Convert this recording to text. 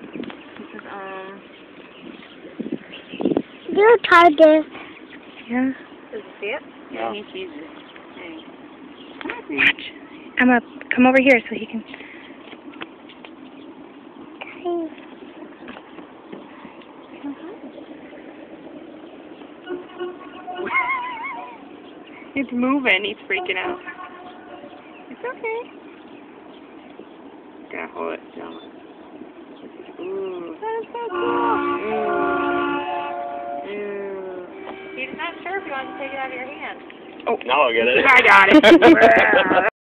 This is, You're tired. yeah. Does he see it? Yeah, he sees it. Hey. Watch. I'm gonna come over here so he can. It's moving. He's freaking out. It's okay. Gotta hold it down. Ooh. That is so cool. Ew. He's not sure if he wants to take it out of your hand. Oh, Now I get it. I got it.